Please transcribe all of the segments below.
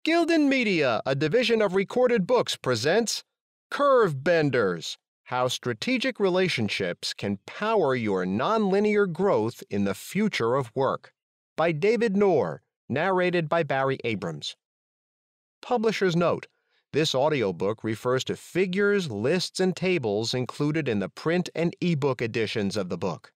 Gildan Media, a division of Recorded Books, presents Curve Benders: How Strategic Relationships Can Power Your Nonlinear Growth in the Future of Work, by David Nour, narrated by Barry Abrams. Publisher's note: this audiobook refers to figures, lists, and tables included in the print and ebook editions of the book.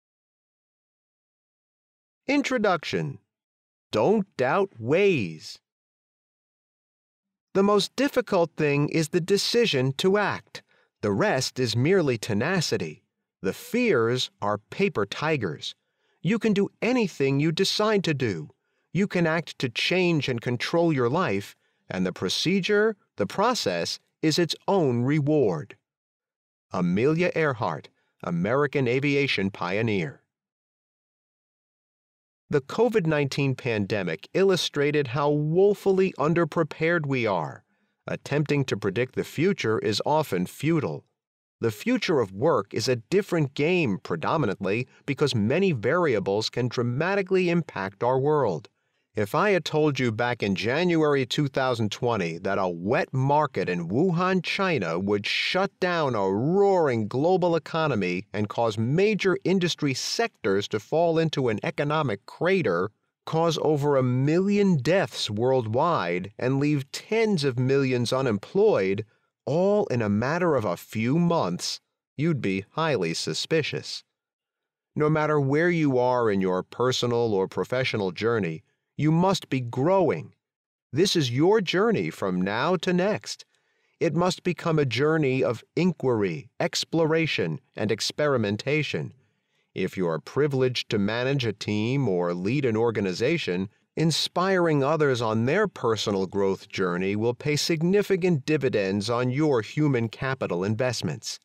Introduction. Don't doubt Waze. The most difficult thing is the decision to act. The rest is merely tenacity. The fears are paper tigers. You can do anything you decide to do. You can act to change and control your life, and the process, is its own reward. Amelia Earhart, American aviation pioneer. The COVID-19 pandemic illustrated how woefully underprepared we are. Attempting to predict the future is often futile. The future of work is a different game predominantly because many variables can dramatically impact our world. If I had told you back in January 2020 that a wet market in Wuhan, China would shut down a roaring global economy and cause major industry sectors to fall into an economic crater, cause over 1 million deaths worldwide, and leave tens of millions unemployed, all in a matter of a few months, you'd be highly suspicious. No matter where you are in your personal or professional journey, you must be growing. This is your journey from now to next. It must become a journey of inquiry, exploration, and experimentation. If you are privileged to manage a team or lead an organization, inspiring others on their personal growth journey will pay significant dividends on your human capital investments.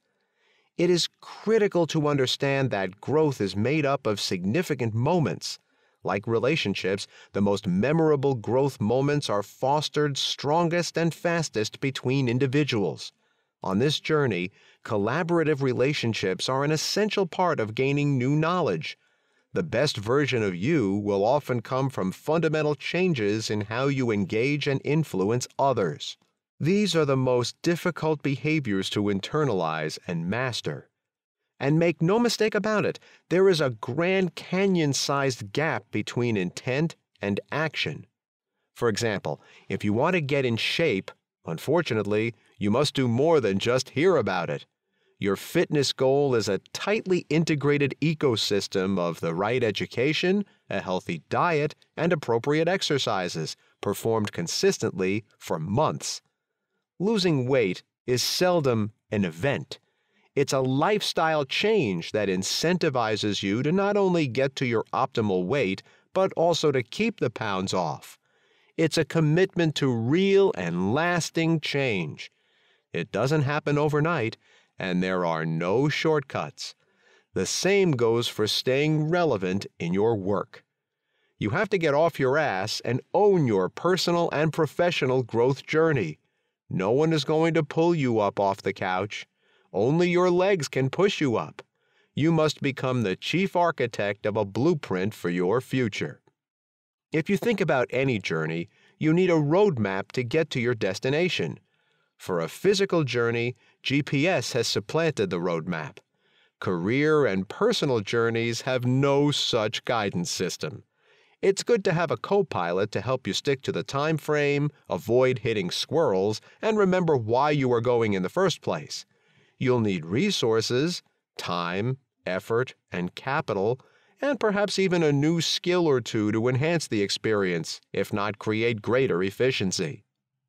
It is critical to understand that growth is made up of significant moments. Like relationships, the most memorable growth moments are fostered strongest and fastest between individuals. On this journey, collaborative relationships are an essential part of gaining new knowledge. The best version of you will often come from fundamental changes in how you engage and influence others. These are the most difficult behaviors to internalize and master. And make no mistake about it, there is a Grand Canyon-sized gap between intent and action. For example, if you want to get in shape, unfortunately, you must do more than just hear about it. Your fitness goal is a tightly integrated ecosystem of the right education, a healthy diet, and appropriate exercises, performed consistently for months. Losing weight is seldom an event. It's a lifestyle change that incentivizes you to not only get to your optimal weight, but also to keep the pounds off. It's a commitment to real and lasting change. It doesn't happen overnight, and there are no shortcuts. The same goes for staying relevant in your work. You have to get off your ass and own your personal and professional growth journey. No one is going to pull you up off the couch. Only your legs can push you up. You must become the chief architect of a blueprint for your future. If you think about any journey, you need a roadmap to get to your destination. For a physical journey, GPS has supplanted the roadmap. Career and personal journeys have no such guidance system. It's good to have a co-pilot to help you stick to the time frame, avoid hitting squirrels, and remember why you are going in the first place. You'll need resources, time, effort, and capital, and perhaps even a new skill or two to enhance the experience, if not create greater efficiency.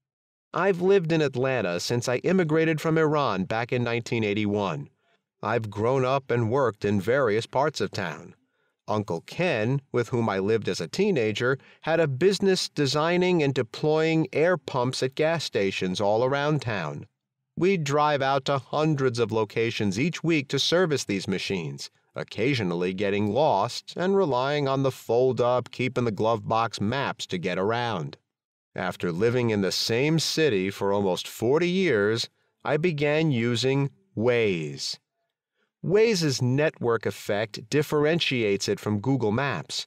I've lived in Atlanta since I immigrated from Iran back in 1981. I've grown up and worked in various parts of town. Uncle Ken, with whom I lived as a teenager, had a business designing and deploying air pumps at gas stations all around town. We'd drive out to hundreds of locations each week to service these machines, occasionally getting lost and relying on the fold-up, keep-in-the-glove-box maps to get around. After living in the same city for almost 40 years, I began using Waze. Waze's network effect differentiates it from Google Maps.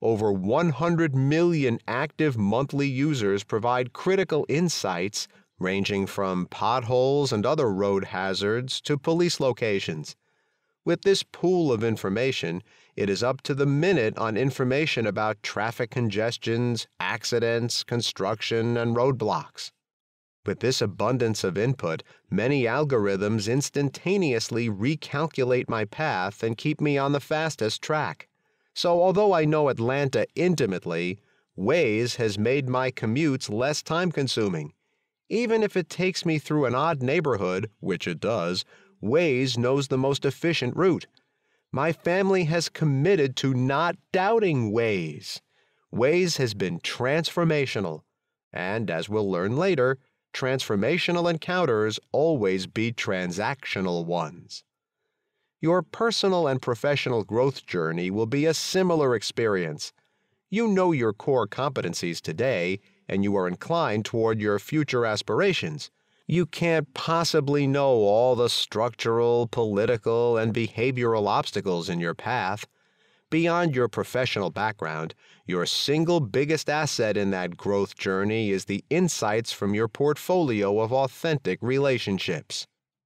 over 100 million active monthly users provide critical insights ranging from potholes and other road hazards to police locations. With this pool of information, it is up to the minute on information about traffic congestions, accidents, construction, and roadblocks. With this abundance of input, many algorithms instantaneously recalculate my path and keep me on the fastest track. So although I know Atlanta intimately, Waze has made my commutes less time-consuming. Even if it takes me through an odd neighborhood, which it does, Waze knows the most efficient route. My family has committed to not doubting Waze. Waze has been transformational. And as we'll learn later, transformational encounters always beat transactional ones. Your personal and professional growth journey will be a similar experience. You know your core competencies today, and you are inclined toward your future aspirations. You can't possibly know all the structural, political, and behavioral obstacles in your path. Beyond your professional background, your single biggest asset in that growth journey is the insights from your portfolio of authentic relationships.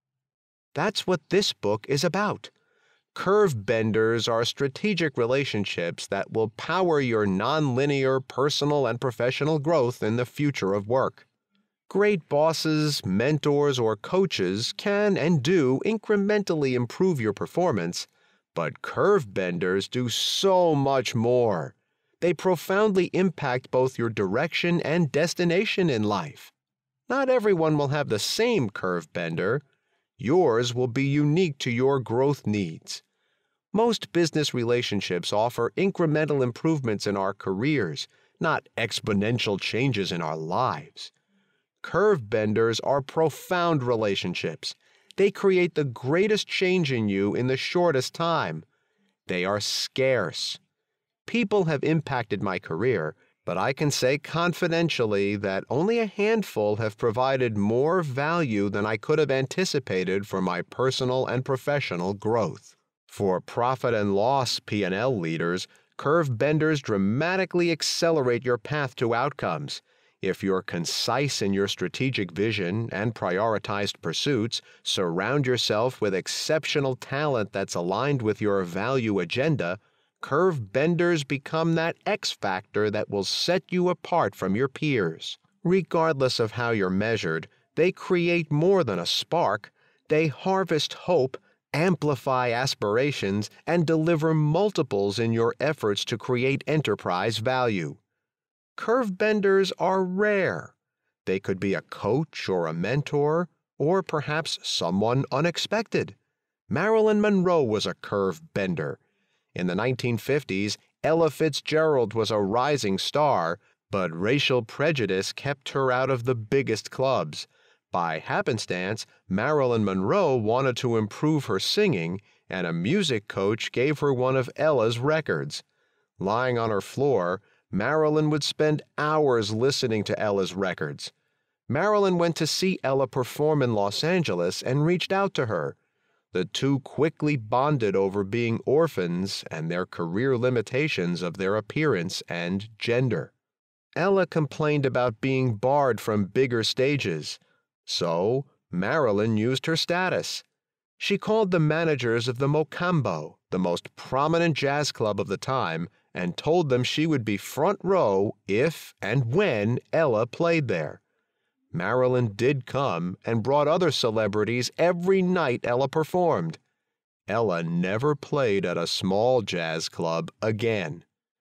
That's what this book is about. Curve benders are strategic relationships that will power your nonlinear personal and professional growth in the future of work. Great bosses, mentors, or coaches can and do incrementally improve your performance, but curve benders do so much more. They profoundly impact both your direction and destination in life. Not everyone will have the same curve bender. Yours will be unique to your growth needs. Most business relationships offer incremental improvements in our careers, not exponential changes in our lives. Curve benders are profound relationships. They create the greatest change in you in the shortest time. They are scarce. People have impacted my career, but I can say confidentially that only a handful have provided more value than I could have anticipated for my personal and professional growth. For profit and loss P&L leaders, curve benders dramatically accelerate your path to outcomes. If you're concise in your strategic vision and prioritized pursuits, surround yourself with exceptional talent that's aligned with your value agenda, curve benders become that X factor that will set you apart from your peers. Regardless of how you're measured, they create more than a spark. They harvest hope, amplify aspirations, and deliver multiples in your efforts to create enterprise value. Curve benders are rare. They could be a coach or a mentor, or perhaps someone unexpected. Marilyn Monroe was a curve bender. In the 1950s, Ella Fitzgerald was a rising star, but racial prejudice kept her out of the biggest clubs. By happenstance, Marilyn Monroe wanted to improve her singing, and a music coach gave her one of Ella's records. Lying on her floor, Marilyn would spend hours listening to Ella's records. Marilyn went to see Ella perform in Los Angeles and reached out to her. The two quickly bonded over being orphans and their career limitations of their appearance and gender. Ella complained about being barred from bigger stages. So, Marilyn used her status. She called the managers of the Mocambo, the most prominent jazz club of the time, and told them she would be front row if and when Ella played there. Marilyn did come and brought other celebrities every night Ella performed. Ella never played at a small jazz club again.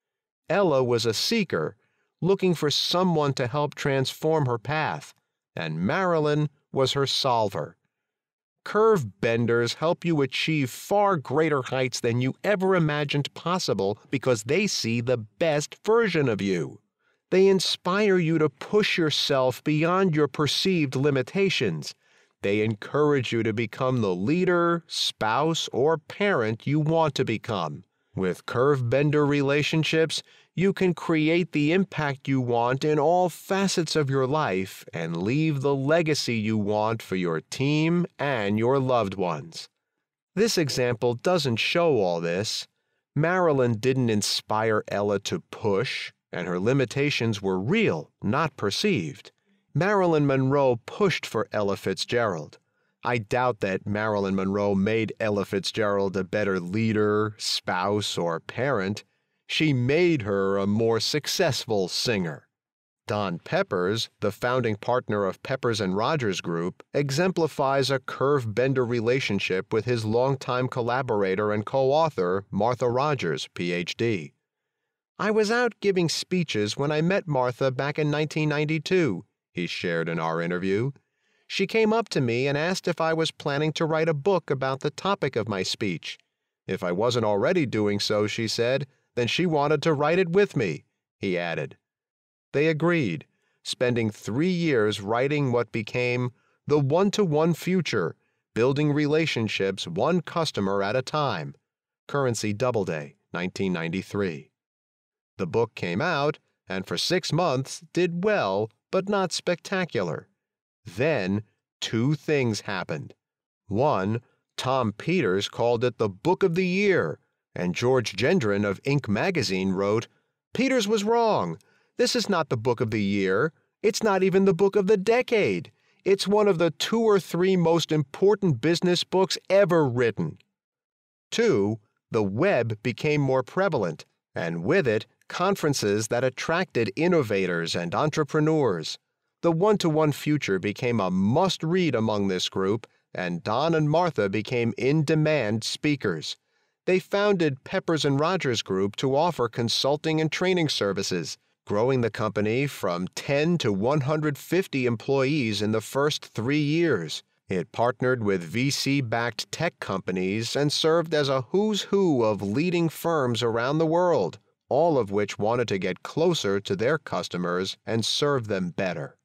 Ella was a seeker, looking for someone to help transform her path, and Marilyn was her solver. Curve benders help you achieve far greater heights than you ever imagined possible because they see the best version of you. They inspire you to push yourself beyond your perceived limitations. They encourage you to become the leader, spouse, or parent you want to become. With curve bender relationships, you can create the impact you want in all facets of your life and leave the legacy you want for your team and your loved ones. This example doesn't show all this. Marilyn didn't inspire Ella to push, and her limitations were real, not perceived. Marilyn Monroe pushed for Ella Fitzgerald. I doubt that Marilyn Monroe made Ella Fitzgerald a better leader, spouse, or parent. She made her a more successful singer. Don Peppers, the founding partner of Peppers and Rogers Group, exemplifies a curve-bender relationship with his longtime collaborator and co-author, Martha Rogers, Ph.D. "I was out giving speeches when I met Martha back in 1992, he shared in our interview. "She came up to me and asked if I was planning to write a book about the topic of my speech. If I wasn't already doing so, she said, then she wanted to write it with me," he added. They agreed, spending 3 years writing what became The One-to-One Future, Building Relationships One Customer at a Time, Currency Doubleday, 1993. The book came out, and for 6 months did well, but not spectacular. Then, 2 things happened. 1, Tom Peters called it the Book of the Year, and George Gendron of Inc. magazine wrote, "Peters was wrong. This is not the book of the year. It's not even the book of the decade. It's one of the 2 or 3 most important business books ever written." 2, the web became more prevalent, and with it, conferences that attracted innovators and entrepreneurs. The One-to-One Future became a must-read among this group, and Don and Martha became in-demand speakers. They founded Peppers and Rogers Group to offer consulting and training services, growing the company from 10 to 150 employees in the first 3 years. It partnered with VC-backed tech companies and served as a who's who of leading firms around the world, all of which wanted to get closer to their customers and serve them better.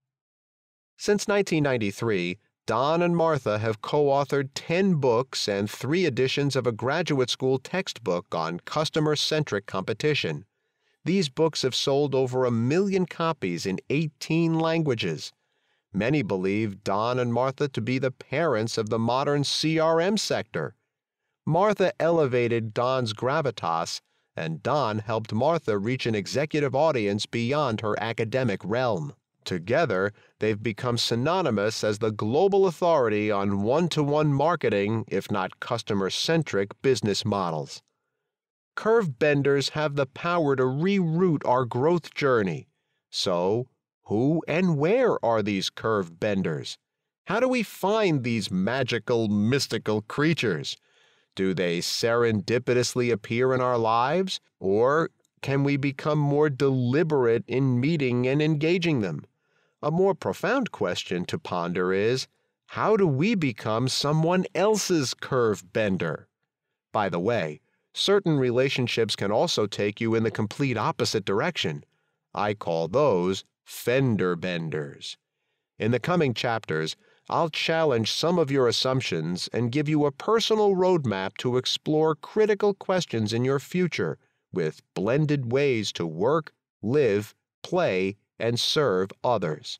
Since 1993, Don and Martha have co-authored 10 books and 3 editions of a graduate school textbook on customer-centric competition. These books have sold over 1 million copies in 18 languages. Many believe Don and Martha to be the parents of the modern CRM sector. Martha elevated Don's gravitas, and Don helped Martha reach an executive audience beyond her academic realm. Together, they've become synonymous as the global authority on one-to-one marketing, if not customer-centric, business models. Curve benders have the power to reroute our growth journey. So, who and where are these curve benders? How do we find these magical, mystical creatures? Do they serendipitously appear in our lives, or can we become more deliberate in meeting and engaging them? A more profound question to ponder is, how do we become someone else's curve bender? By the way, certain relationships can also take you in the complete opposite direction. I call those fender benders. In the coming chapters, I'll challenge some of your assumptions and give you a personal roadmap to explore critical questions in your future with blended ways to work, live, play, and serve others.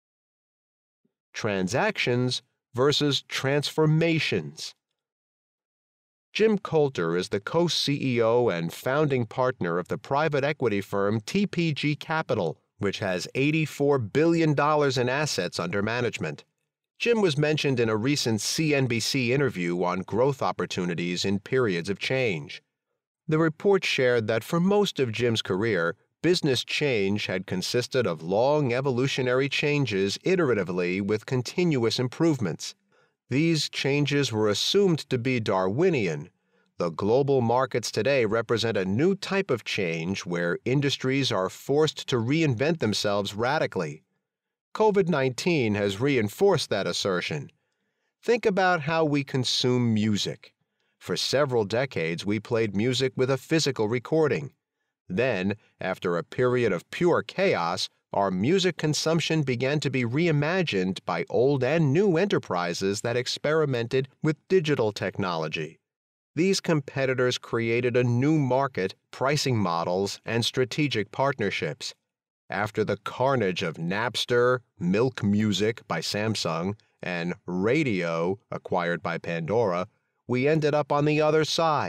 Transactions versus transformations. Jim Coulter is the co-CEO and founding partner of the private equity firm TPG Capital, which has $84 billion in assets under management. Jim was mentioned in a recent CNBC interview on growth opportunities in periods of change. The report shared that for most of Jim's career, business change had consisted of long evolutionary changes iteratively with continuous improvements. These changes were assumed to be Darwinian. The global markets today represent a new type of change where industries are forced to reinvent themselves radically. COVID-19 has reinforced that assertion. Think about how we consume music. For several decades, we played music with a physical recording. Then, after a period of pure chaos, our music consumption began to be reimagined by old and new enterprises that experimented with digital technology. These competitors created a new market, pricing models, and strategic partnerships. After the carnage of Napster, Milk Music by Samsung, and Radio, acquired by Pandora, we ended up on the other side,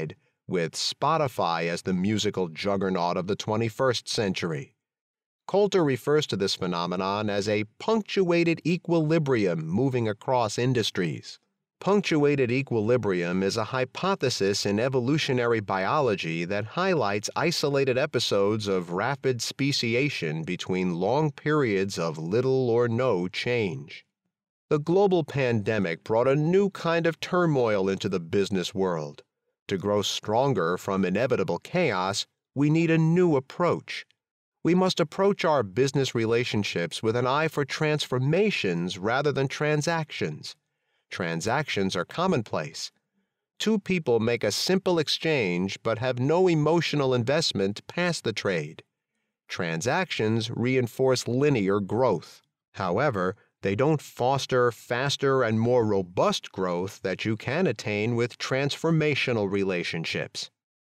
with Spotify as the musical juggernaut of the 21st century. Coulter refers to this phenomenon as a punctuated equilibrium moving across industries. Punctuated equilibrium is a hypothesis in evolutionary biology that highlights isolated episodes of rapid speciation between long periods of little or no change. The global pandemic brought a new kind of turmoil into the business world. To grow stronger from inevitable chaos, we need a new approach. We must approach our business relationships with an eye for transformations rather than transactions. Transactions are commonplace. Two people make a simple exchange but have no emotional investment past the trade. Transactions reinforce linear growth. However, they don't foster faster and more robust growth that you can attain with transformational relationships.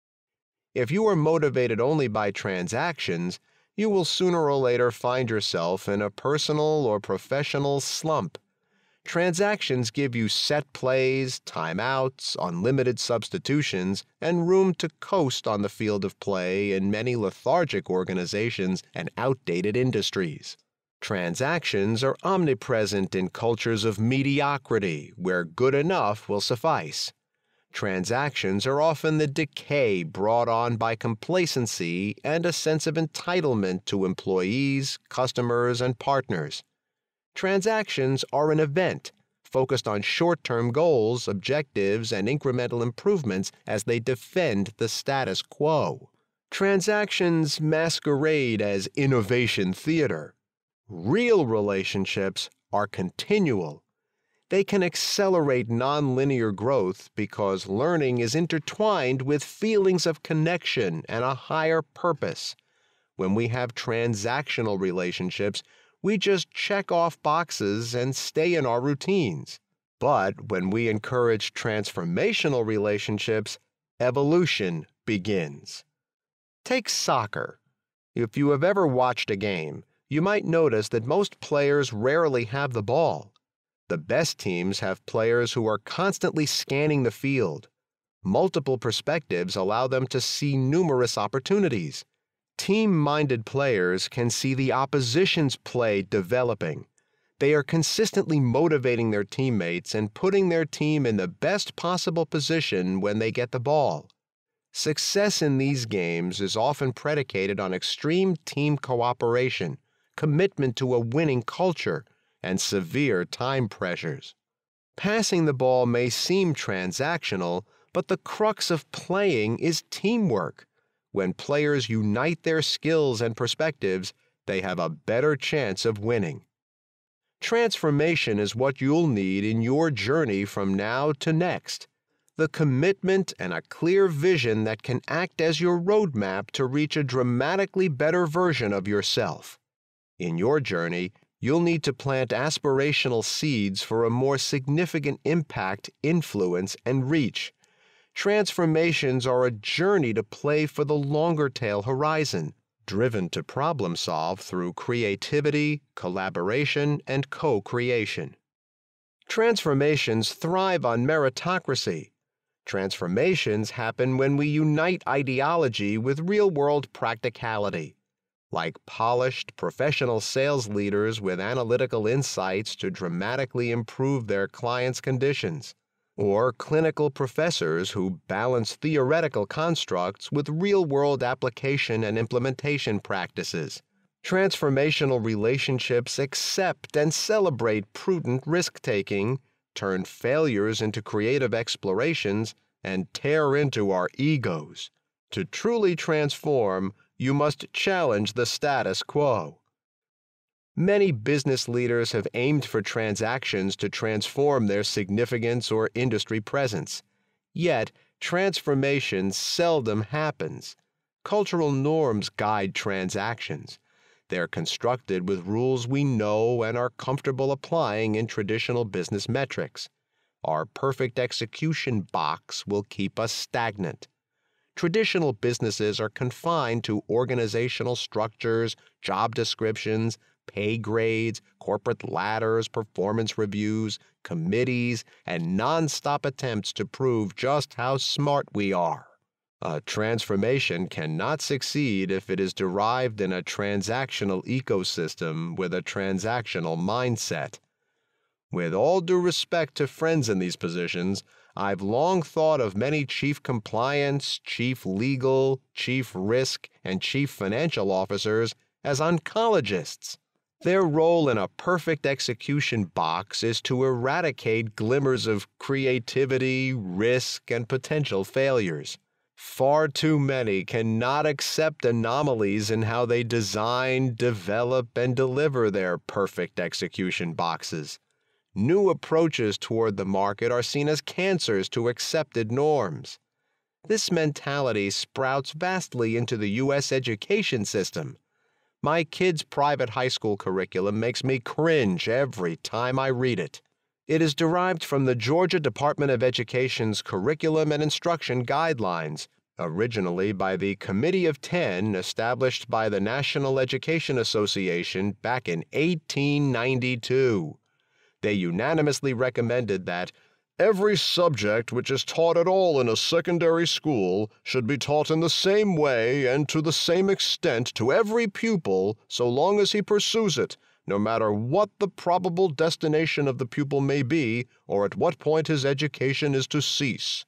If you are motivated only by transactions, you will sooner or later find yourself in a personal or professional slump. Transactions give you set plays, timeouts, unlimited substitutions, and room to coast on the field of play in many lethargic organizations and outdated industries. Transactions are omnipresent in cultures of mediocrity, where good enough will suffice. Transactions are often the decay brought on by complacency and a sense of entitlement to employees, customers, and partners. Transactions are an event, focused on short-term goals, objectives, and incremental improvements as they defend the status quo. Transactions masquerade as innovation theater. Real relationships are continual. They can accelerate nonlinear growth because learning is intertwined with feelings of connection and a higher purpose. When we have transactional relationships, we just check off boxes and stay in our routines. But when we encourage transformational relationships, evolution begins. Take soccer. If you have ever watched a game, you might notice that most players rarely have the ball. The best teams have players who are constantly scanning the field. Multiple perspectives allow them to see numerous opportunities. Team-minded players can see the opposition's play developing. They are consistently motivating their teammates and putting their team in the best possible position when they get the ball. Success in these games is often predicated on extreme team cooperation, commitment to a winning culture, and severe time pressures. Passing the ball may seem transactional, but the crux of playing is teamwork. When players unite their skills and perspectives, they have a better chance of winning. Transformation is what you'll need in your journey from now to next. The commitment and a clear vision that can act as your roadmap to reach a dramatically better version of yourself. In your journey, you'll need to plant aspirational seeds for a more significant impact, influence, and reach. Transformations are a journey to play for the longer tail horizon, driven to problem solve through creativity, collaboration, and co-creation. Transformations thrive on meritocracy. Transformations happen when we unite ideology with real-world practicality. Like polished, professional sales leaders with analytical insights to dramatically improve their clients' conditions, or clinical professors who balance theoretical constructs with real-world application and implementation practices. Transformational relationships accept and celebrate prudent risk-taking, turn failures into creative explorations, and tear into our egos. To truly transform, you must challenge the status quo. Many business leaders have aimed for transactions to transform their significance or industry presence. Yet, transformation seldom happens. Cultural norms guide transactions. They're constructed with rules we know and are comfortable applying in traditional business metrics. Our perfect execution box will keep us stagnant. Traditional businesses are confined to organizational structures, job descriptions, pay grades, corporate ladders, performance reviews, committees, and nonstop attempts to prove just how smart we are. A transformation cannot succeed if it is derived in a transactional ecosystem with a transactional mindset. With all due respect to friends in these positions, I've long thought of many chief compliance, chief legal, chief risk, and chief financial officers as oncologists. Their role in a perfect execution box is to eradicate glimmers of creativity, risk, and potential failures. Far too many cannot accept anomalies in how they design, develop, and deliver their perfect execution boxes. New approaches toward the market are seen as cancers to accepted norms. This mentality sprouts vastly into the U.S. education system. My kid's private high school curriculum makes me cringe every time I read it. It is derived from the Georgia Department of Education's Curriculum and Instruction Guidelines, originally by the Committee of 10 established by the National Education Association back in 1892. They unanimously recommended that every subject which is taught at all in a secondary school should be taught in the same way and to the same extent to every pupil so long as he pursues it, no matter what the probable destination of the pupil may be or at what point his education is to cease.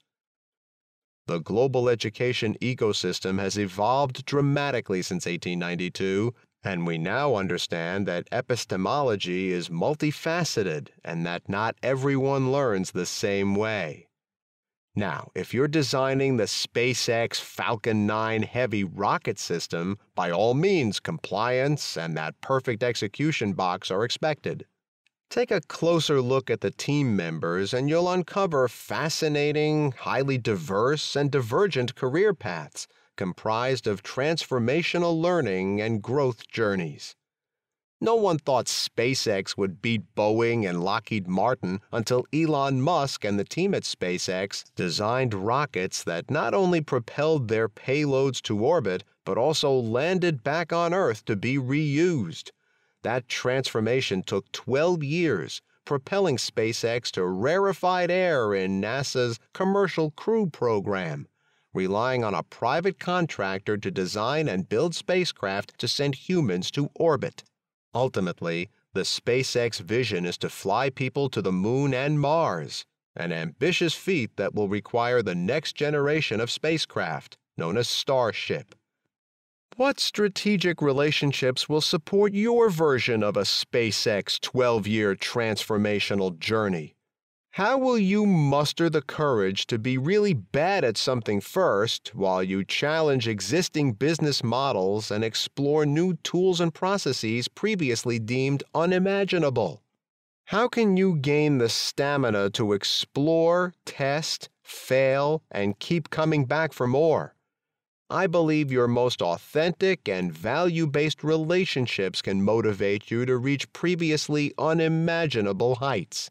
The global education ecosystem has evolved dramatically since 1892, and we now understand that epistemology is multifaceted and that not everyone learns the same way. Now, if you're designing the SpaceX Falcon 9 heavy rocket system, by all means compliance and that perfect execution box are expected. Take a closer look at the team members and you'll uncover fascinating, highly diverse, and divergent career paths comprised of transformational learning and growth journeys. No one thought SpaceX would beat Boeing and Lockheed Martin until Elon Musk and the team at SpaceX designed rockets that not only propelled their payloads to orbit, but also landed back on Earth to be reused. That transformation took 12 years, propelling SpaceX to rarefied air in NASA's Commercial Crew Program, relying on a private contractor to design and build spacecraft to send humans to orbit. Ultimately, the SpaceX vision is to fly people to the Moon and Mars, an ambitious feat that will require the next generation of spacecraft, known as Starship. What strategic relationships will support your version of a SpaceX 12-year transformational journey? How will you muster the courage to be really bad at something first while you challenge existing business models and explore new tools and processes previously deemed unimaginable? How can you gain the stamina to explore, test, fail, and keep coming back for more? I believe your most authentic and value-based relationships can motivate you to reach previously unimaginable heights.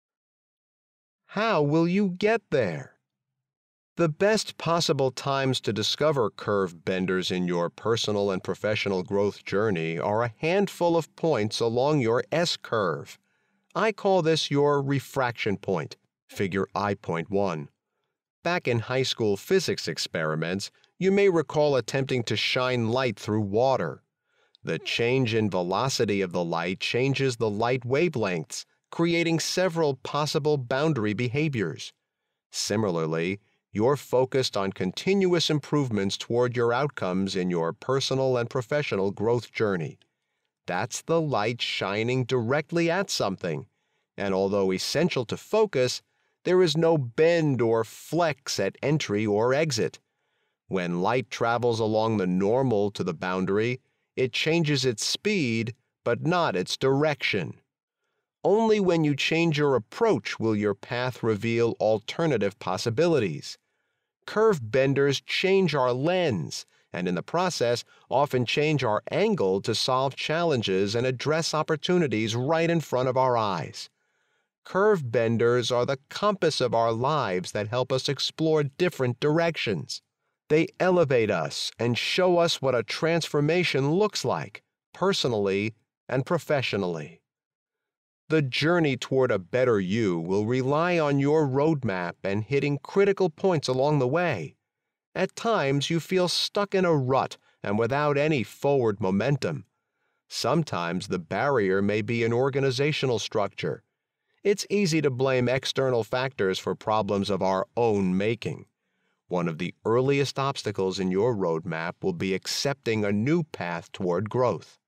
How will you get there? The best possible times to discover curve benders in your personal and professional growth journey are a handful of points along your S-curve. I call this your refraction point, figure I.1. Back in high school physics experiments, you may recall attempting to shine light through water. The change in velocity of the light changes the light wavelengths, creating several possible boundary behaviors. Similarly, you're focused on continuous improvements toward your outcomes in your personal and professional growth journey. That's the light shining directly at something, and although essential to focus, there is no bend or flex at entry or exit. When light travels along the normal to the boundary, it changes its speed, but not its direction. Only when you change your approach will your path reveal alternative possibilities. Curve benders change our lens, and in the process often change our angle to solve challenges and address opportunities right in front of our eyes. Curve benders are the compass of our lives that help us explore different directions. They elevate us and show us what a transformation looks like, personally and professionally. The journey toward a better you will rely on your roadmap and hitting critical points along the way. At times you feel stuck in a rut and without any forward momentum. Sometimes the barrier may be an organizational structure. It's easy to blame external factors for problems of our own making. One of the earliest obstacles in your roadmap will be accepting a new path toward growth.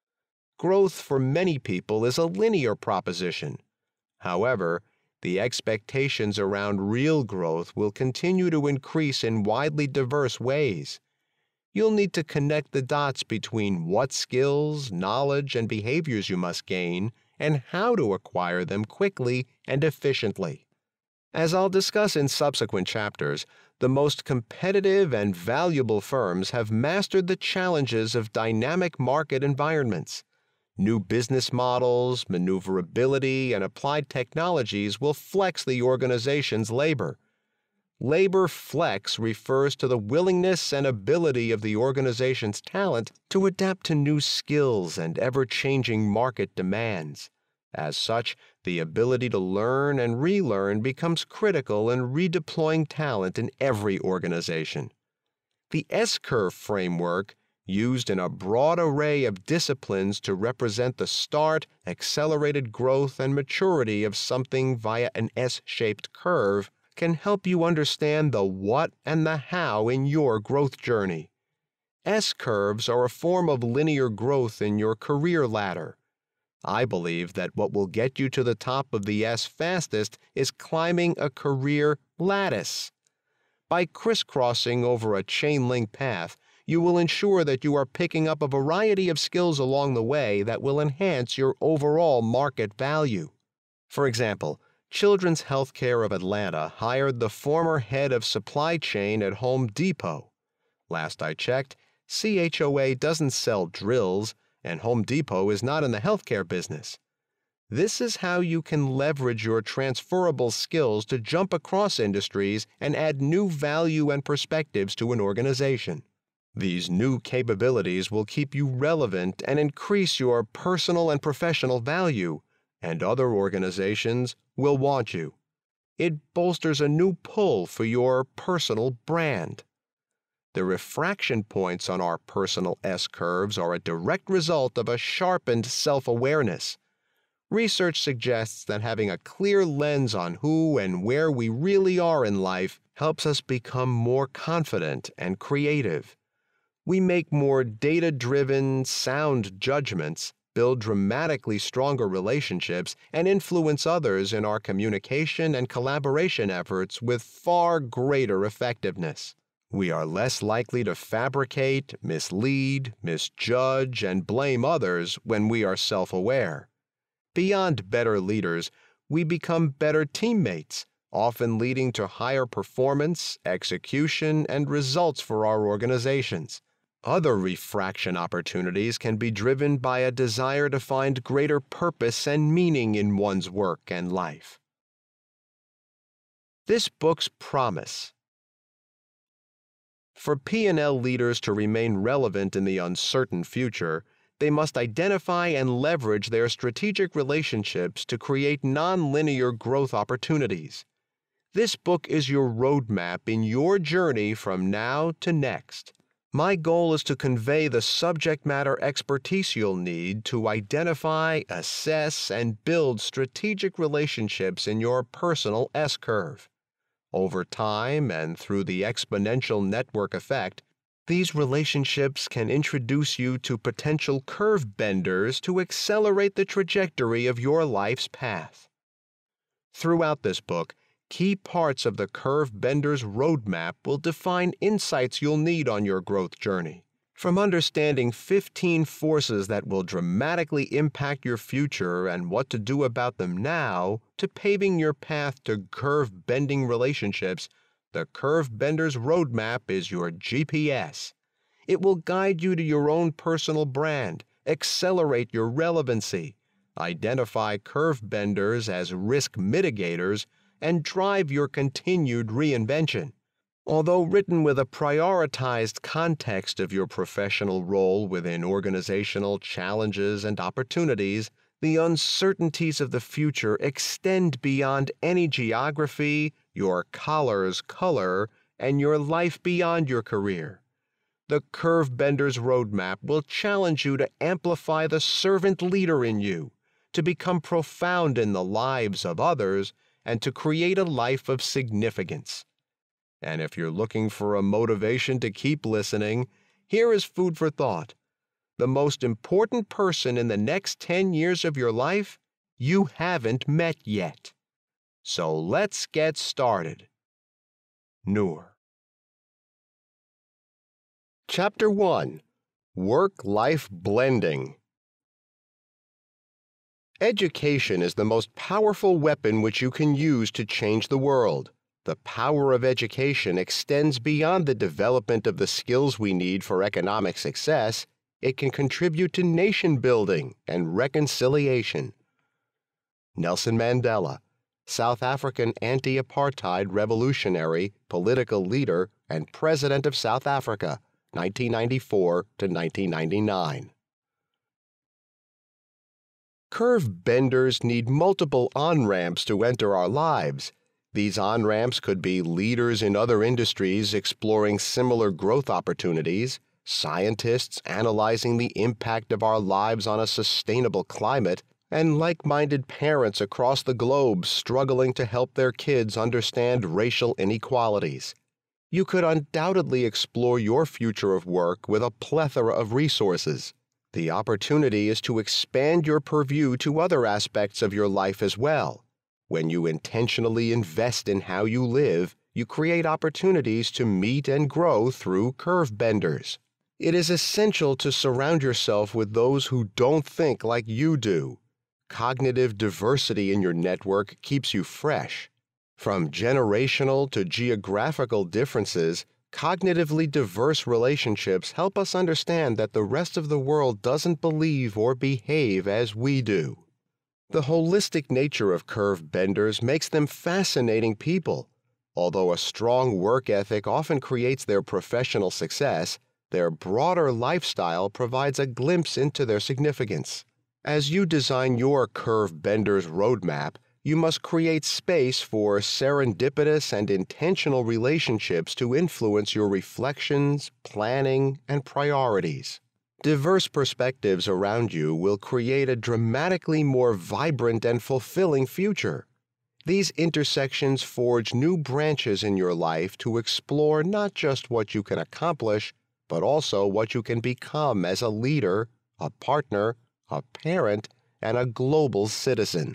Growth for many people is a linear proposition. However, the expectations around real growth will continue to increase in widely diverse ways. You'll need to connect the dots between what skills, knowledge, and behaviors you must gain and how to acquire them quickly and efficiently. As I'll discuss in subsequent chapters, the most competitive and valuable firms have mastered the challenges of dynamic market environments. New business models, maneuverability, and applied technologies will flex the organization's labor. Labor flex refers to the willingness and ability of the organization's talent to adapt to new skills and ever-changing market demands. As such, the ability to learn and relearn becomes critical in redeploying talent in every organization. The S-curve framework, used in a broad array of disciplines to represent the start, accelerated growth, and maturity of something via an S-shaped curve, can help you understand the what and the how in your growth journey. S-curves are a form of linear growth in your career ladder. I believe that what will get you to the top of the S fastest is climbing a career lattice. By crisscrossing over a chain-link path, you will ensure that you are picking up a variety of skills along the way that will enhance your overall market value. For example, Children's Healthcare of Atlanta hired the former head of supply chain at Home Depot. Last I checked, CHOA doesn't sell drills, and Home Depot is not in the healthcare business. This is how you can leverage your transferable skills to jump across industries and add new value and perspectives to an organization. These new capabilities will keep you relevant and increase your personal and professional value, and other organizations will want you. It bolsters a new pull for your personal brand. The refraction points on our personal S-curves are a direct result of a sharpened self-awareness. Research suggests that having a clear lens on who and where we really are in life helps us become more confident and creative. We make more data-driven, sound judgments, build dramatically stronger relationships, and influence others in our communication and collaboration efforts with far greater effectiveness. We are less likely to fabricate, mislead, misjudge, and blame others when we are self-aware. Beyond better leaders, we become better teammates, often leading to higher performance, execution, and results for our organizations. Other refraction opportunities can be driven by a desire to find greater purpose and meaning in one's work and life. This book's promise. For P&L leaders to remain relevant in the uncertain future, they must identify and leverage their strategic relationships to create nonlinear growth opportunities. This book is your roadmap in your journey from now to next. My goal is to convey the subject matter expertise you'll need to identify, assess, and build strategic relationships in your personal S-curve. Over time and through the exponential network effect, these relationships can introduce you to potential curve benders to accelerate the trajectory of your life's path. Throughout this book, key parts of the curve bender's roadmap will define insights you'll need on your growth journey. From understanding 15 forces that will dramatically impact your future and what to do about them now, to paving your path to curve-bending relationships, the Curve Bender's Roadmap is your GPS. It will guide you to your own personal brand, accelerate your relevancy, identify curve benders as risk mitigators, and drive your continued reinvention. Although written with a prioritized context of your professional role within organizational challenges and opportunities, the uncertainties of the future extend beyond any geography, your collar's color, and your life beyond your career. The Curve Bender's Roadmap will challenge you to amplify the servant leader in you, to become profound in the lives of others, and to create a life of significance. And if you're looking for a motivation to keep listening, here is food for thought. The most important person in the next 10 years of your life, you haven't met yet. So let's get started. Nour. Chapter 1. Work-Life Blending. Education is the most powerful weapon which you can use to change the world. The power of education extends beyond the development of the skills we need for economic success. It can contribute to nation building and reconciliation. Nelson Mandela, South African anti-apartheid revolutionary, political leader, and President of South Africa, 1994 to 1999. Curve benders need multiple on-ramps to enter our lives. These on-ramps could be leaders in other industries exploring similar growth opportunities, scientists analyzing the impact of our lives on a sustainable climate, and like-minded parents across the globe struggling to help their kids understand racial inequalities. You could undoubtedly explore your future of work with a plethora of resources. The opportunity is to expand your purview to other aspects of your life as well. When you intentionally invest in how you live, you create opportunities to meet and grow through curve benders. It is essential to surround yourself with those who don't think like you do. Cognitive diversity in your network keeps you fresh. From generational to geographical differences, cognitively diverse relationships help us understand that the rest of the world doesn't believe or behave as we do. The holistic nature of curve benders makes them fascinating people. Although a strong work ethic often creates their professional success, their broader lifestyle provides a glimpse into their significance. As you design your curve bender's roadmap, you must create space for serendipitous and intentional relationships to influence your reflections, planning, and priorities. Diverse perspectives around you will create a dramatically more vibrant and fulfilling future. These intersections forge new branches in your life to explore not just what you can accomplish, but also what you can become as a leader, a partner, a parent, and a global citizen.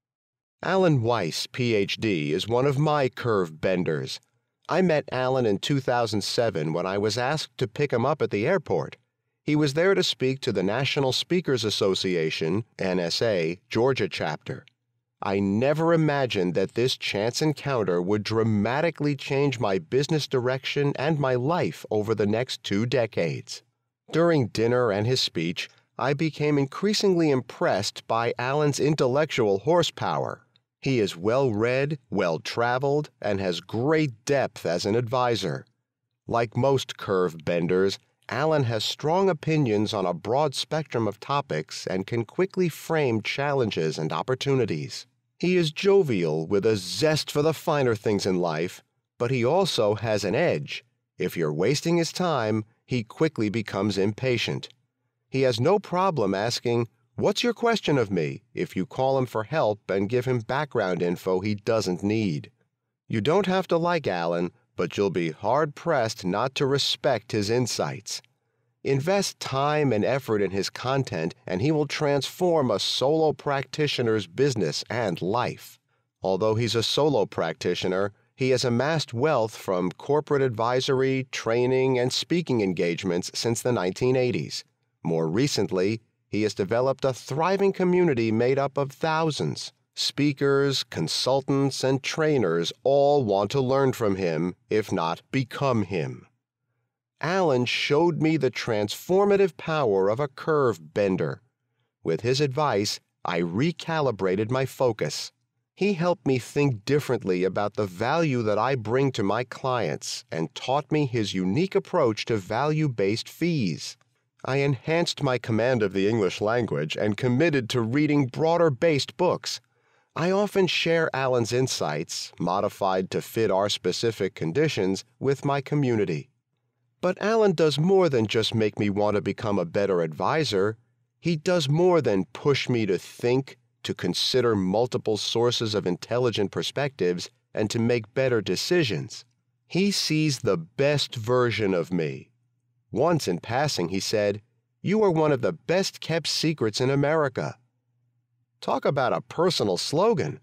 Alan Weiss, Ph.D., is one of my curve benders. I met Alan in 2007 when I was asked to pick him up at the airport. He was there to speak to the National Speakers Association, NSA, Georgia chapter. I never imagined that this chance encounter would dramatically change my business direction and my life over the next 2 decades. During dinner and his speech, I became increasingly impressed by Alan's intellectual horsepower. He is well-read, well-traveled, and has great depth as an advisor. Like most curve benders, Alan has strong opinions on a broad spectrum of topics and can quickly frame challenges and opportunities. He is jovial with a zest for the finer things in life, but he also has an edge. If you're wasting his time, he quickly becomes impatient. He has no problem asking, "What's your question of me?" if you call him for help and give him background info he doesn't need. You don't have to like Alan, but you'll be hard-pressed not to respect his insights. Invest time and effort in his content, and he will transform a solo practitioner's business and life. Although he's a solo practitioner, he has amassed wealth from corporate advisory, training, and speaking engagements since the 1980s. More recently, he has developed a thriving community made up of thousands. Speakers, consultants, and trainers all want to learn from him, if not become him. Alan showed me the transformative power of a curve bender. With his advice, I recalibrated my focus. He helped me think differently about the value that I bring to my clients and taught me his unique approach to value-based fees. I enhanced my command of the English language and committed to reading broader-based books. I often share Alan's insights, modified to fit our specific conditions, with my community. But Alan does more than just make me want to become a better advisor. He does more than push me to think, to consider multiple sources of intelligent perspectives, and to make better decisions. He sees the best version of me. Once in passing, he said, "You are one of the best-kept secrets in America." Talk about a personal slogan.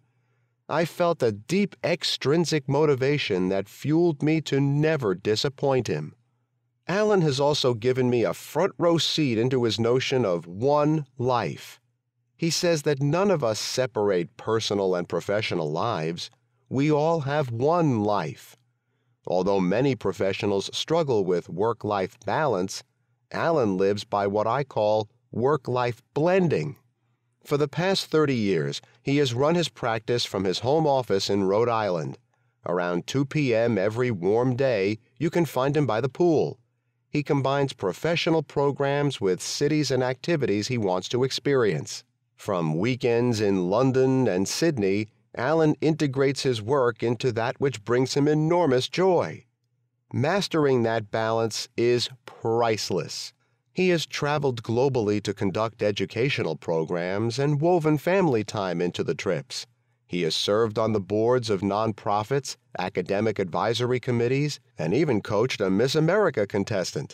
I felt a deep extrinsic motivation that fueled me to never disappoint him. Alan has also given me a front-row seat into his notion of one life. He says that none of us separate personal and professional lives. We all have one life. Although many professionals struggle with work-life balance, Alan lives by what I call work-life blending. For the past 30 years, he has run his practice from his home office in Rhode Island. Around 2 p.m. every warm day, you can find him by the pool. He combines professional programs with cities and activities he wants to experience. From weekends in London and Sydney, Alan integrates his work into that which brings him enormous joy. Mastering that balance is priceless. He has traveled globally to conduct educational programs and woven family time into the trips. He has served on the boards of nonprofits, academic advisory committees, and even coached a Miss America contestant.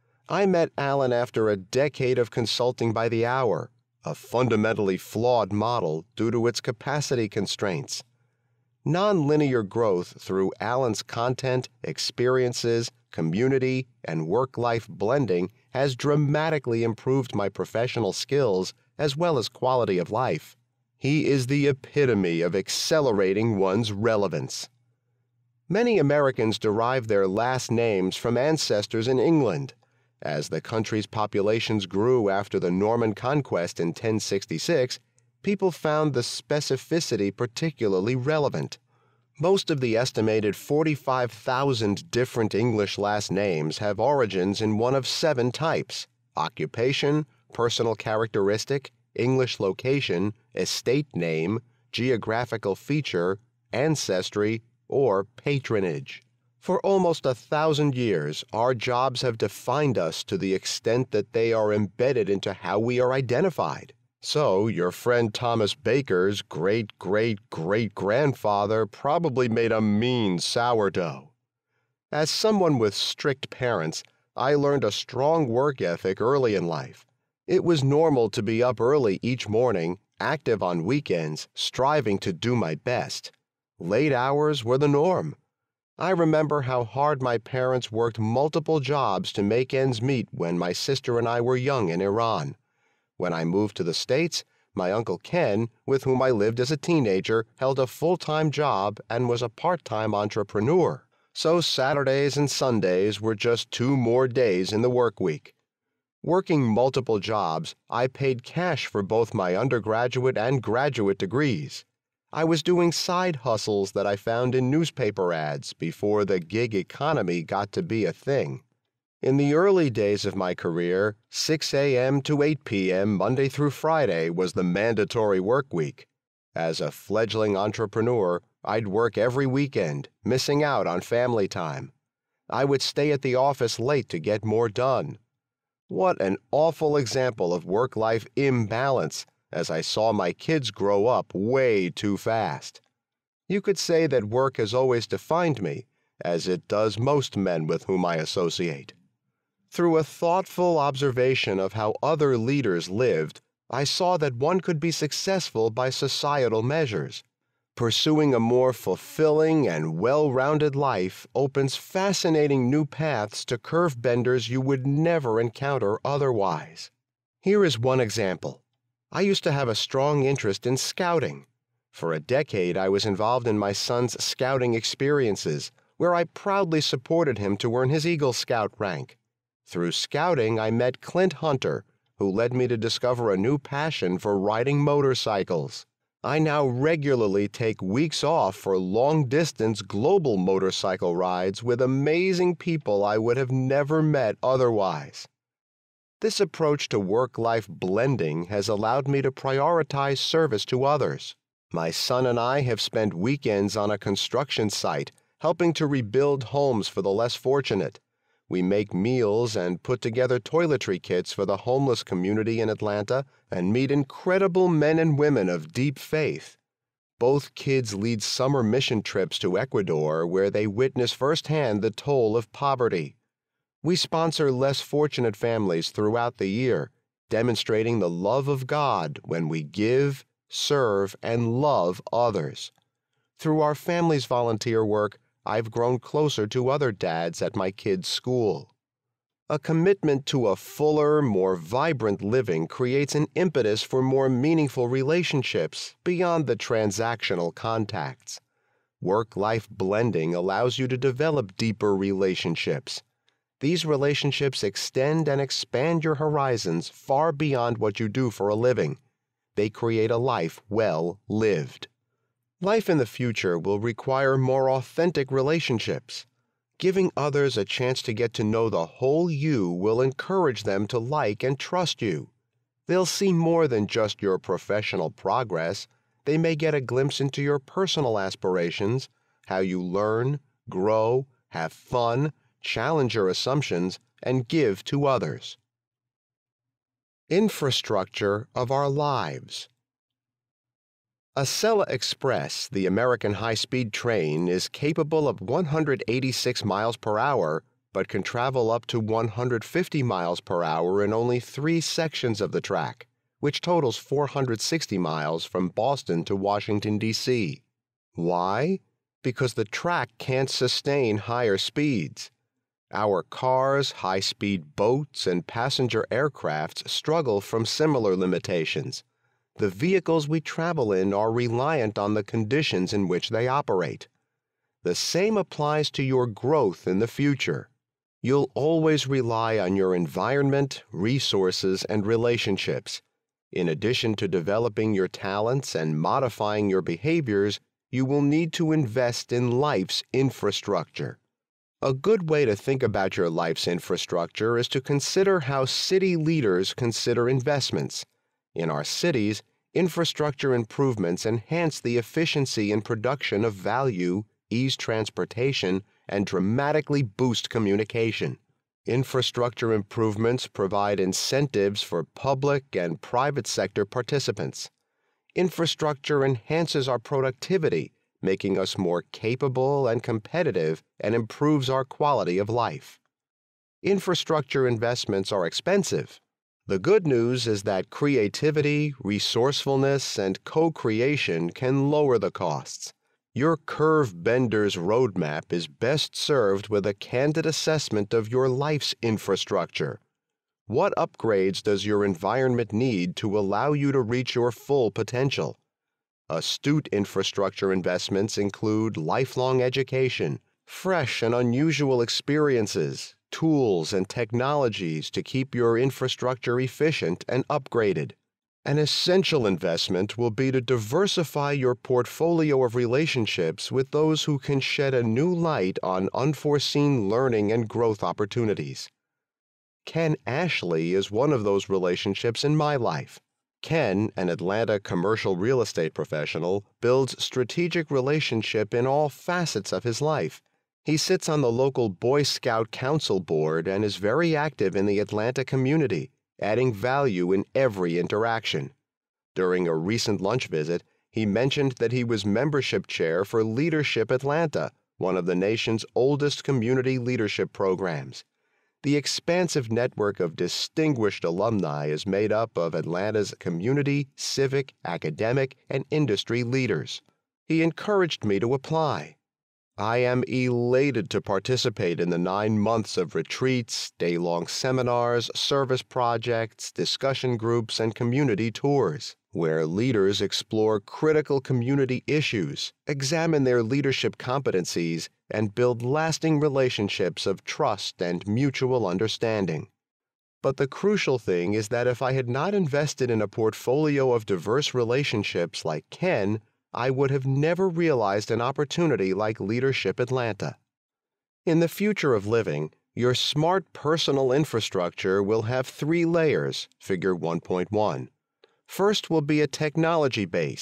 I met Alan after a decade of consulting by the hour, a fundamentally flawed model due to its capacity constraints. Nonlinear growth through Alan's content, experiences, community, and work-life blending has dramatically improved my professional skills as well as quality of life. He is the epitome of accelerating one's relevance. Many Americans derive their last names from ancestors in England. As the country's populations grew after the Norman conquest in 1066, people found the specificity particularly relevant. Most of the estimated 45,000 different English last names have origins in one of 7 types: occupation, personal characteristic, English location, estate name, geographical feature, ancestry, or patronage. For almost 1,000 years, our jobs have defined us to the extent that they are embedded into how we are identified. So, your friend Thomas Baker's great-great-great-grandfather probably made a mean sourdough. As someone with strict parents, I learned a strong work ethic early in life. It was normal to be up early each morning, active on weekends, striving to do my best. Late hours were the norm. I remember how hard my parents worked multiple jobs to make ends meet when my sister and I were young in Iran. When I moved to the States, my Uncle Ken, with whom I lived as a teenager, held a full-time job and was a part-time entrepreneur. So Saturdays and Sundays were just 2 more days in the work week. Working multiple jobs, I paid cash for both my undergraduate and graduate degrees. I was doing side hustles that I found in newspaper ads before the gig economy got to be a thing. In the early days of my career, 6 a.m. to 8 p.m. Monday through Friday was the mandatory work week. As a fledgling entrepreneur, I'd work every weekend, missing out on family time. I would stay at the office late to get more done. What an awful example of work-life imbalance, as I saw my kids grow up way too fast. You could say that work has always defined me, as it does most men with whom I associate. Through a thoughtful observation of how other leaders lived, I saw that one could be successful by societal measures. Pursuing a more fulfilling and well-rounded life opens fascinating new paths to curve benders you would never encounter otherwise. Here is one example. I used to have a strong interest in scouting. For a decade, I was involved in my son's scouting experiences, where I proudly supported him to earn his Eagle Scout rank. Through scouting, I met Clint Hunter, who led me to discover a new passion for riding motorcycles. I now regularly take weeks off for long-distance global motorcycle rides with amazing people I would have never met otherwise. This approach to work-life blending has allowed me to prioritize service to others. My son and I have spent weekends on a construction site, helping to rebuild homes for the less fortunate. We make meals and put together toiletry kits for the homeless community in Atlanta and meet incredible men and women of deep faith. Both kids lead summer mission trips to Ecuador where they witness firsthand the toll of poverty. We sponsor less fortunate families throughout the year, demonstrating the love of God when we give, serve, and love others. Through our family's volunteer work, I've grown closer to other dads at my kids' school. A commitment to a fuller, more vibrant living creates an impetus for more meaningful relationships beyond the transactional contacts. Work-life blending allows you to develop deeper relationships. These relationships extend and expand your horizons far beyond what you do for a living. They create a life well lived. Life in the future will require more authentic relationships. Giving others a chance to get to know the whole you will encourage them to like and trust you. They'll see more than just your professional progress. They may get a glimpse into your personal aspirations, how you learn, grow, have fun, challenge your assumptions, and give to others. Infrastructure of our lives. Acela Express, the American high-speed train, is capable of 186 miles per hour, but can travel up to 150 miles per hour in only 3 sections of the track, which totals 460 miles from Boston to Washington, D.C. Why? Because the track can't sustain higher speeds. Our cars, high-speed boats, and passenger aircrafts struggle from similar limitations. The vehicles we travel in are reliant on the conditions in which they operate. The same applies to your growth in the future. You'll always rely on your environment, resources, and relationships. In addition to developing your talents and modifying your behaviors, you will need to invest in life's infrastructure. A good way to think about your life's infrastructure is to consider how city leaders consider investments. In our cities, infrastructure improvements enhance the efficiency and production of value, ease transportation, and dramatically boost communication. Infrastructure improvements provide incentives for public and private sector participants. Infrastructure enhances our productivity, making us more capable and competitive, and improves our quality of life. Infrastructure investments are expensive. The good news is that creativity, resourcefulness, and co-creation can lower the costs. Your curve bender's roadmap is best served with a candid assessment of your life's infrastructure. What upgrades does your environment need to allow you to reach your full potential? Astute infrastructure investments include lifelong education, fresh and unusual experiences, tools and technologies to keep your infrastructure efficient and upgraded. An essential investment will be to diversify your portfolio of relationships with those who can shed a new light on unforeseen learning and growth opportunities. Ken Ashley is one of those relationships in my life. Ken, an Atlanta commercial real estate professional, builds strategic relationship in all facets of his life. He sits on the local Boy Scout Council board and is very active in the Atlanta community, adding value in every interaction. During a recent lunch visit, he mentioned that he was membership chair for Leadership Atlanta, one of the nation's oldest community leadership programs. The expansive network of distinguished alumni is made up of Atlanta's community, civic, academic, and industry leaders. He encouraged me to apply. I am elated to participate in the 9 months of retreats, day-long seminars, service projects, discussion groups, and community tours, where leaders explore critical community issues, examine their leadership competencies, and build lasting relationships of trust and mutual understanding. But the crucial thing is that if I had not invested in a portfolio of diverse relationships like Ken, I would have never realized an opportunity like Leadership Atlanta. In the future of living, your smart personal infrastructure will have 3 layers, figure 1.1. First will be a technology base.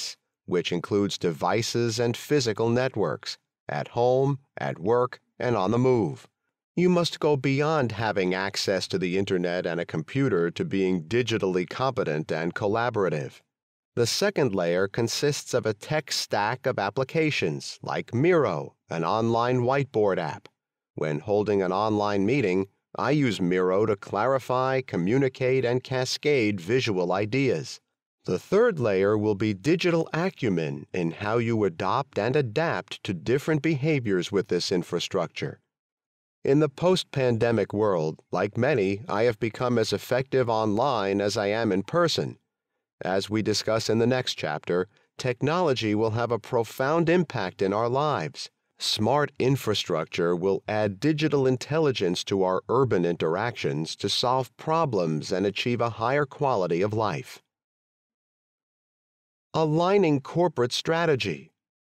which includes devices and physical networks, at home, at work, and on the move. You must go beyond having access to the internet and a computer to being digitally competent and collaborative. The second layer consists of a tech stack of applications like Miro, an online whiteboard app. When holding an online meeting, I use Miro to clarify, communicate, and cascade visual ideas. The third layer will be digital acumen in how you adopt and adapt to different behaviors with this infrastructure. In the post-pandemic world, like many, I have become as effective online as I am in person. As we discuss in the next chapter, technology will have a profound impact in our lives. Smart infrastructure will add digital intelligence to our urban interactions to solve problems and achieve a higher quality of life. Aligning corporate strategy.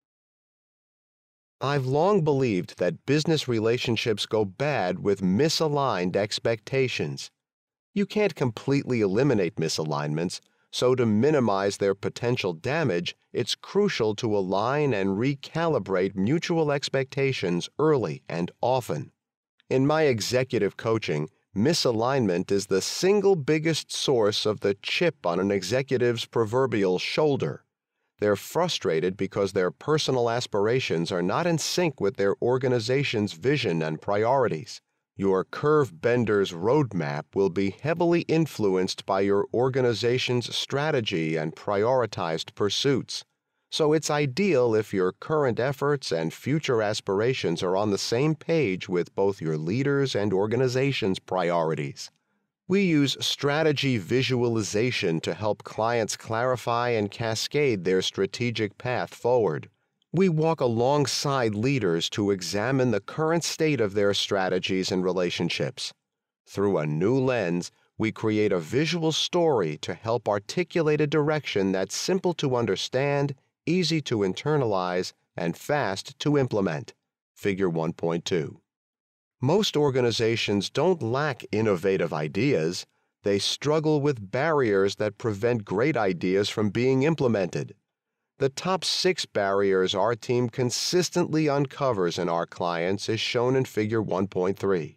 I've long believed that business relationships go bad with misaligned expectations. You can't completely eliminate misalignments, so to minimize their potential damage, it's crucial to align and recalibrate mutual expectations early and often. In my executive coaching, misalignment is the single biggest source of the chip on an executive's proverbial shoulder. They're frustrated because their personal aspirations are not in sync with their organization's vision and priorities. Your curve bender's roadmap will be heavily influenced by your organization's strategy and prioritized pursuits. So it's ideal if your current efforts and future aspirations are on the same page with both your leaders' and organization's priorities. We use strategy visualization to help clients clarify and cascade their strategic path forward. We walk alongside leaders to examine the current state of their strategies and relationships. Through a new lens, we create a visual story to help articulate a direction that's simple to understand, easy to internalize, and fast to implement. Figure 1.2. Most organizations don't lack innovative ideas. They struggle with barriers that prevent great ideas from being implemented. The top 6 barriers our team consistently uncovers in our clients is shown in Figure 1.3.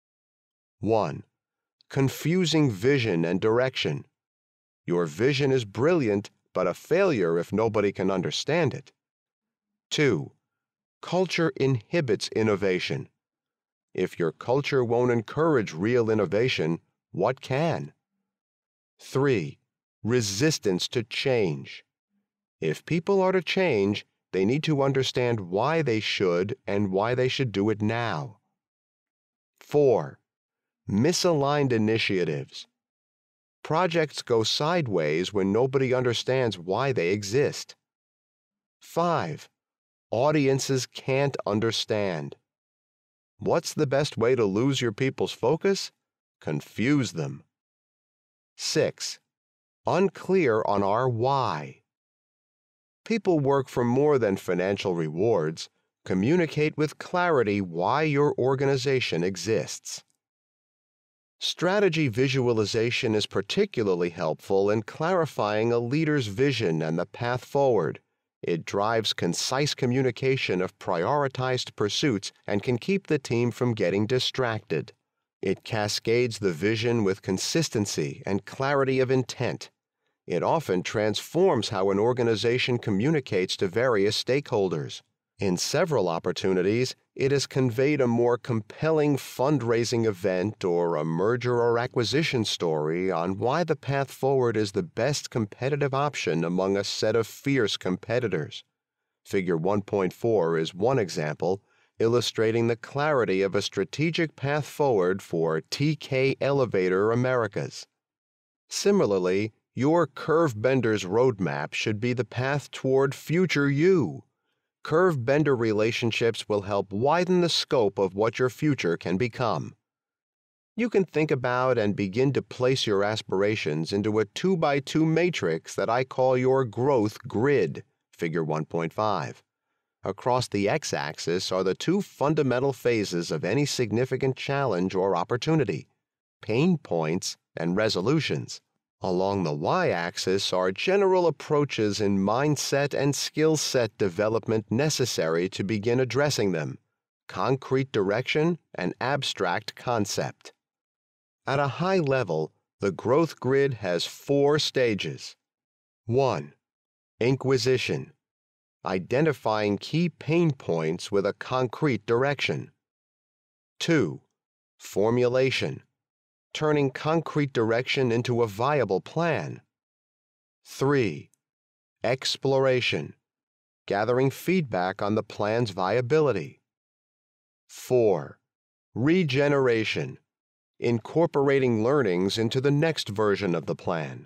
1. Confusing vision and direction. Your vision is brilliant, but a failure if nobody can understand it. 2. Culture inhibits innovation. If your culture won't encourage real innovation, what can? 3. Resistance to change. If people are to change, they need to understand why they should and why they should do it now. 4. Misaligned initiatives. Projects go sideways when nobody understands why they exist. 5. Audiences can't understand. What's the best way to lose your people's focus? Confuse them. 6. Unclear on our why. People work for more than financial rewards. Communicate with clarity why your organization exists. Strategy visualization is particularly helpful in clarifying a leader's vision and the path forward. It drives concise communication of prioritized pursuits and can keep the team from getting distracted. It cascades the vision with consistency and clarity of intent. It often transforms how an organization communicates to various stakeholders. In several opportunities, it has conveyed a more compelling fundraising event or a merger or acquisition story on why the path forward is the best competitive option among a set of fierce competitors. Figure 1.4 is one example, illustrating the clarity of a strategic path forward for TK Elevator Americas. Similarly, your curve bender's roadmap should be the path toward future you. Curve bender relationships will help widen the scope of what your future can become. You can think about and begin to place your aspirations into a 2x2 matrix that I call your growth grid, Figure 1.5. Across the x-axis are the 2 fundamental phases of any significant challenge or opportunity: pain points and resolutions. Along the y-axis are general approaches in mindset and skill set development necessary to begin addressing them, concrete direction and abstract concept. At a high level, the growth grid has 4 stages. 1. Inquisition. Identifying key pain points with a concrete direction. 2. Formulation. Turning concrete direction into a viable plan. 3. Exploration. Gathering feedback on the plan's viability. 4. Regeneration. Incorporating learnings into the next version of the plan.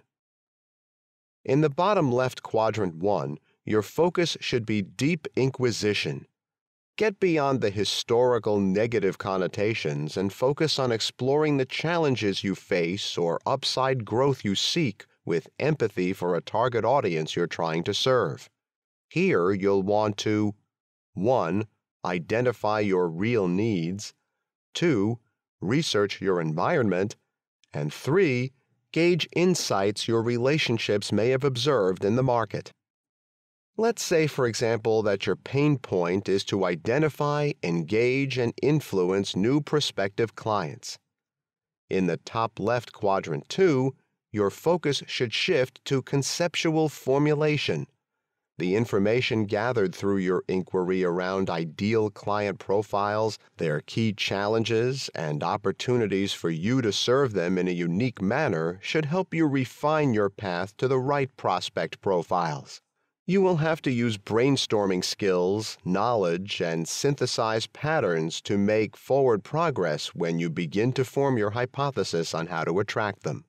In the bottom left quadrant 1, your focus should be deep inquisition. Get beyond the historical negative connotations and focus on exploring the challenges you face or upside growth you seek with empathy for a target audience you're trying to serve. Here you'll want to 1. Identify your real needs, 2. Research your environment, and 3. Gauge insights your relationships may have observed in the market. Let's say, for example, that your pain point is to identify, engage, and influence new prospective clients. In the top left quadrant 2, your focus should shift to conceptual formulation. The information gathered through your inquiry around ideal client profiles, their key challenges, and opportunities for you to serve them in a unique manner should help you refine your path to the right prospect profiles. You will have to use brainstorming skills, knowledge, and synthesize patterns to make forward progress when you begin to form your hypothesis on how to attract them.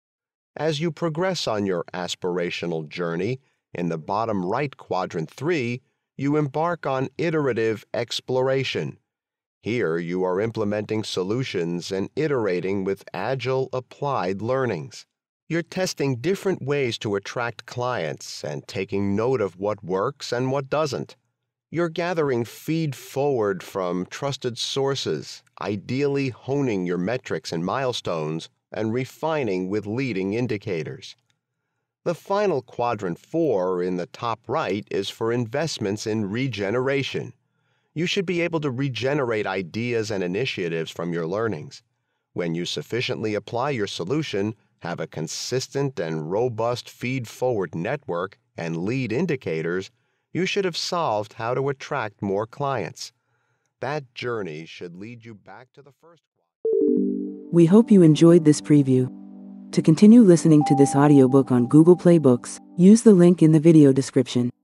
As you progress on your aspirational journey, in the bottom right quadrant 3, you embark on iterative exploration. Here you are implementing solutions and iterating with agile applied learnings. You're testing different ways to attract clients and taking note of what works and what doesn't. You're gathering feed forward from trusted sources, ideally honing your metrics and milestones, and refining with leading indicators. The final quadrant 4 in the top right is for investments in regeneration. You should be able to regenerate ideas and initiatives from your learnings. When you sufficiently apply your solution, have a consistent and robust feed-forward network and lead indicators, you should have solved how to attract more clients. That journey should lead you back to the first one. We hope you enjoyed this preview. To continue listening to this audiobook on Google Play Books, use the link in the video description.